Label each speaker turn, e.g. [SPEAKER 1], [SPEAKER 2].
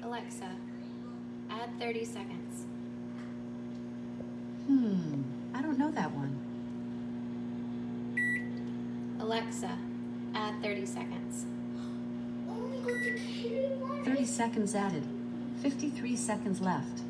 [SPEAKER 1] Alexa, add 30 seconds.
[SPEAKER 2] I don't know that one.
[SPEAKER 1] Alexa, add 30 seconds.
[SPEAKER 2] 30 seconds added. 53 seconds left.